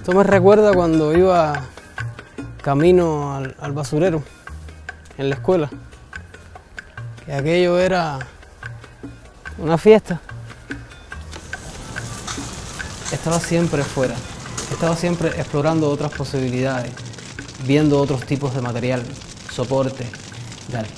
Esto me recuerda cuando iba camino al basurero en la escuela, que aquello era una fiesta. Estaba siempre fuera, estaba siempre explorando otras posibilidades, viendo otros tipos de material, soporte, tal.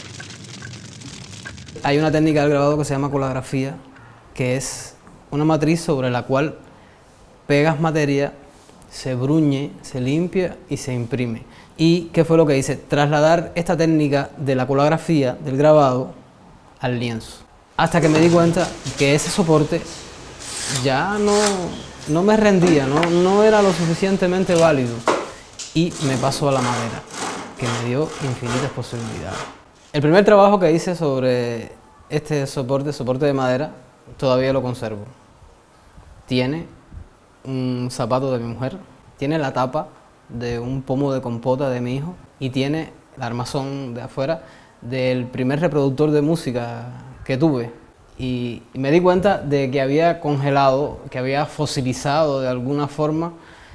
Hay una técnica del grabado que se llama colografía, que es una matriz sobre la cual pegas materia, se bruñe, se limpia y se imprime. ¿Y qué fue lo que hice? Trasladar esta técnica de la colografía, del grabado, al lienzo. Hasta que me di cuenta que ese soporte ya no me rendía, no era lo suficientemente válido. Y me pasó a la madera, que me dio infinitas posibilidades. El primer trabajo que hice sobre este soporte de madera, todavía lo conservo. Tiene un zapato de mi mujer, tiene la tapa de un pomo de compota de mi hijo y tiene el armazón de afuera del primer reproductor de música que tuve. Y me di cuenta de que había congelado, que había fosilizado de alguna forma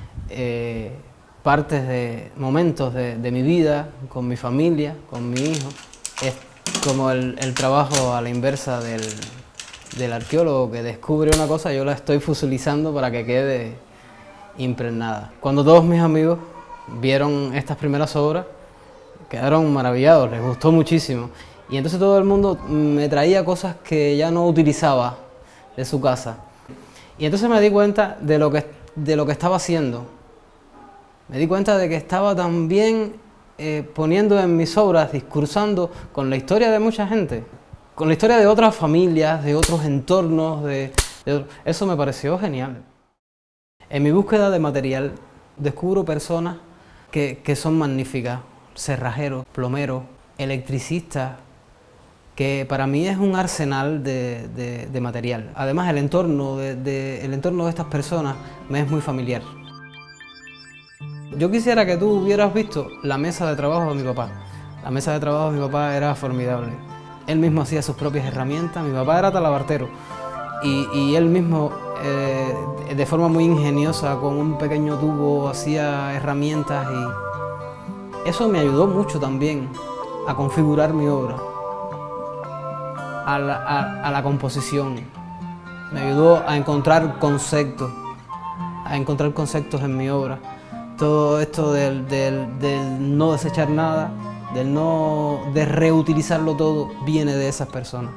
partes de momentos de mi vida, con mi familia, con mi hijo. Es como el trabajo a la inversa del arqueólogo que descubre una cosa, yo la estoy fosilizando para que quede impregnada. Cuando todos mis amigos vieron estas primeras obras, quedaron maravillados, les gustó muchísimo. Y entonces todo el mundo me traía cosas que ya no utilizaba de su casa. Y entonces me di cuenta de lo que estaba haciendo. Me di cuenta de que estaba también poniendo en mis obras, discursando con la historia de mucha gente, con la historia de otras familias, de otros entornos, eso me pareció genial. En mi búsqueda de material descubro personas que son magníficas, cerrajeros, plomeros, electricistas, que para mí es un arsenal de material. Además el entorno de estas personas me es muy familiar. Yo quisiera que tú hubieras visto la mesa de trabajo de mi papá. La mesa de trabajo de mi papá era formidable. Él mismo hacía sus propias herramientas. Mi papá era talabartero y él mismo, de forma muy ingeniosa, con un pequeño tubo, hacía herramientas y eso me ayudó mucho también a configurar mi obra, a la composición. Me ayudó a encontrar conceptos en mi obra. Todo esto del no desechar nada, de reutilizarlo todo, viene de esas personas.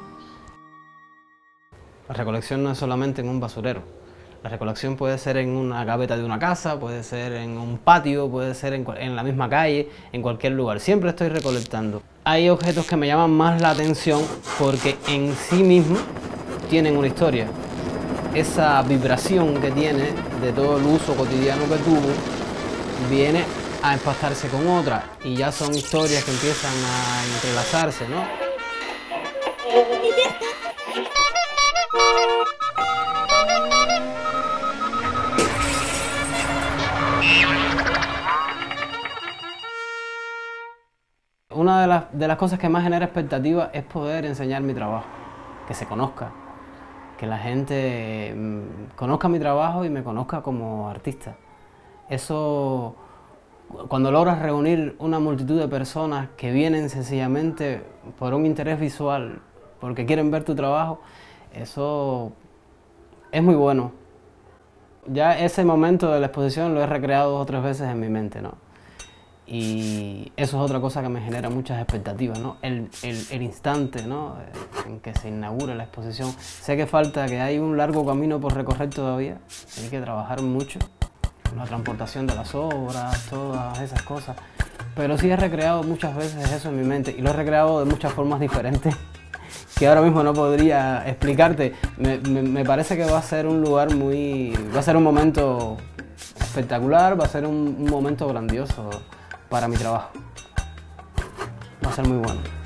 La recolección no es solamente en un basurero. La recolección puede ser en una gaveta de una casa, puede ser en un patio, puede ser en la misma calle, en cualquier lugar. Siempre estoy recolectando. Hay objetos que me llaman más la atención porque en sí mismos tienen una historia. Esa vibración que tiene de todo el uso cotidiano que tuvo viene a empastarse con otra y ya son historias que empiezan a entrelazarse, ¿no? Una de las cosas que más genera expectativa es poder enseñar mi trabajo, que se conozca, que la gente conozca mi trabajo y me conozca como artista. Eso, cuando logras reunir una multitud de personas que vienen sencillamente por un interés visual, porque quieren ver tu trabajo, eso es muy bueno. Ya ese momento de la exposición lo he recreado 2 o 3 veces en mi mente, ¿no? Y eso es otra cosa que me genera muchas expectativas, ¿no? El instante, ¿no?, en que se inaugura la exposición. Sé que hay un largo camino por recorrer todavía, hay que trabajar mucho. La transportación de las obras, todas esas cosas, pero sí he recreado muchas veces eso en mi mente y lo he recreado de muchas formas diferentes que ahora mismo no podría explicarte. Me parece que va a ser un lugar va a ser un momento espectacular, va a ser un momento grandioso para mi trabajo, va a ser muy bueno.